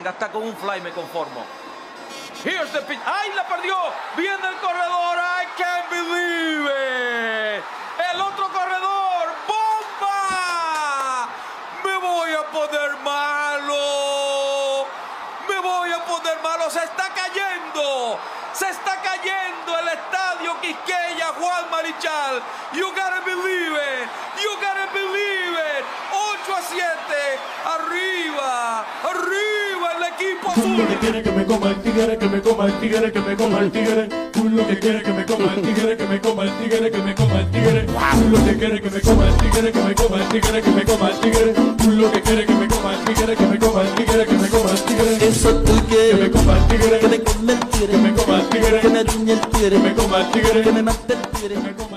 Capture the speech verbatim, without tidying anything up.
Hasta con un fly me conformo. Here's the pitch. ¡Ay, la perdió! Viene el corredor. I can't believe it. El otro corredor. ¡Bomba! Me voy a poner malo. Me voy a poner malo. Se está cayendo. Se está cayendo el estadio Quisqueya, Juan Marichal. You gotta believe it. You gotta believe it. ocho a siete. Arriba. Arriba el equipo azul. Lo que quiere que me coma el tigre, que me coma el tigre, que me coma el tigre. Lo que quiere que me coma el tigre, que me coma el tigre, que me coma el tigre. Lo que quiere que me coma el tigre, que me coma el tigre, que me coma el tigre. Lo que quiere que me coma el tigre, que me coma el tigre, que me coma el tigre. Eso tú quieres, que me coma el tigre, que me coma el tigre, que me coma el tigre, que me riñe el tigre, que me coma el tigre, que me mate el tigre.